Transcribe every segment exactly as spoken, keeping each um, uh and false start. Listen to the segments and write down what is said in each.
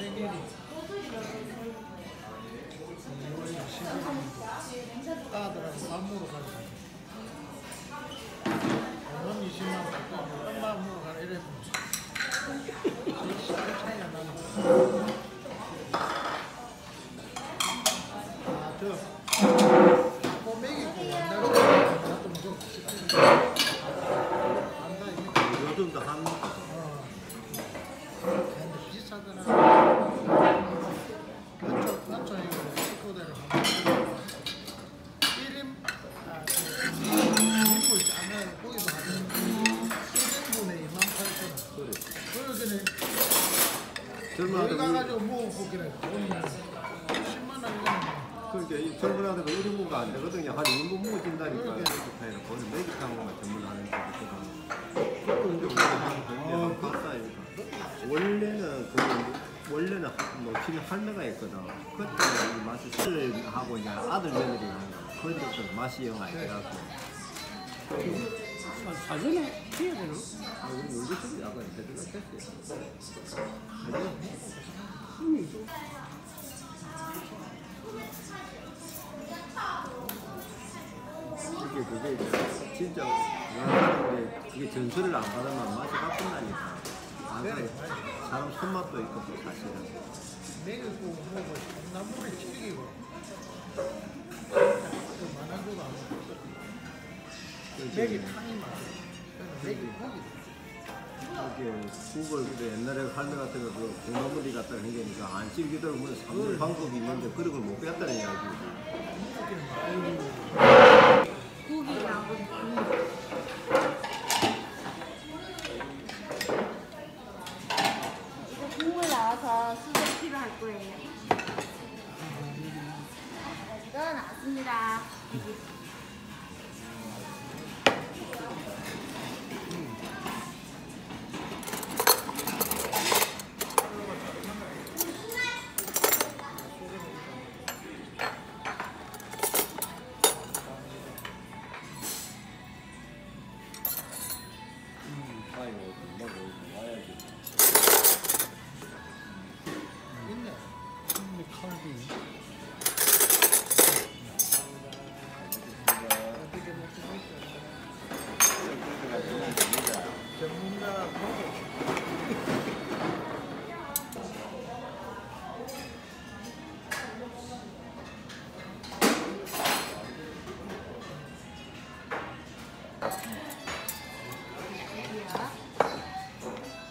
생일이 이월 십일입니다. 딸들하고 밥 먹으러 가자. 오늘 이십만 원, 또 밥 먹으러 가라 이랬는데 시간 차이가 나는 거야. 아, 저 꼬맹이고 옛날 사람 좀 안다 이게. 요즘도 한 어. 근데 비싸더라. 그쪽 남촌에 식구대로 일 인 아, 그 민물 짜면 고기도 하는 일 인분에 이만 팔천 원. 그래. 그러기는 젊은 여기 아들 가가지고 먹어보기는 돈이 십만 원 이거는 그러니까 이 젊은 아들은 일 인분가 안 되거든요. 한 이 인분 먹어진다니까. 그러게. 메기탕이나 거기 메기탕만 전문하는 거거든. 그리고 이제 우리가 한 한개 한 파스타니까. 원래는 그 원래는 뭐 집에 할매가 있거든. 그때 이 맛이 술을 하고 이제 아들 며느리 하는 거. 그런데도 맛이 영 안 돼갖고. 사전에 해야 되나? 아, 우리 우리 집이 약간 대들어 됐어요. 이게 그게 진짜 나는 그게 전설을 안 받으면 맛이 바꾼다니까. 항상 사람 손맛도 있고 또 사실은. 먹이고 뭐고 나물에 튀기고 또 만한 거가 안 먹고 맥이 탕이 많아. 맥이 고기. 이게 국을 근데 옛날에 할매 같은 거 그 공나물이 갖다 생기니까 안 찌기더라고 뭐 삼는 방법이 있는데 그런 걸 못 뺐다는 이야기. 고기랑 이거 국물 나와서 수저 필요할 거예요. 이거 나왔습니다. 있네. 국물 칼비. 어떻게 먹고 있어? 전문가 보고.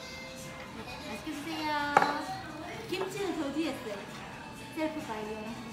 맛있게 드세요. 김치는 저 뒤에 있어요. 셀프 가이드.